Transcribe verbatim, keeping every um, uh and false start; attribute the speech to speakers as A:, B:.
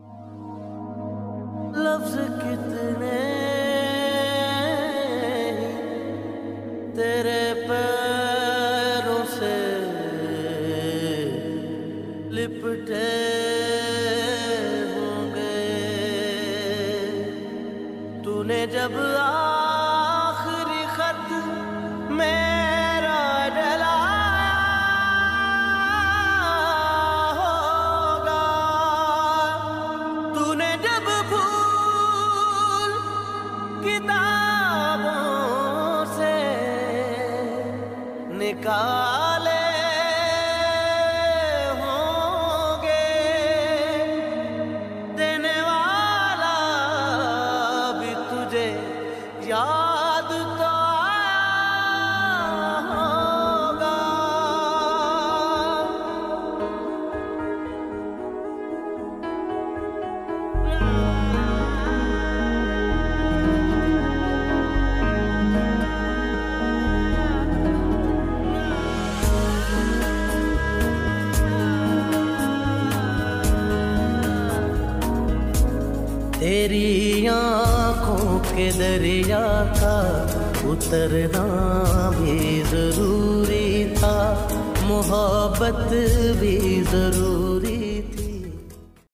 A: लफ्ज कितने तेरे पैरों से लिपटे होंगे, तूने जब आखिरी खत मेरा डलाया होगा, तूने जब भूल किताबों से निकाले होंगे, देने वाला भी तुझे याद तो आया होगा। तेरी आँखों के दरिया का उतरना भी जरूरी था, मोहब्बत भी जरूरी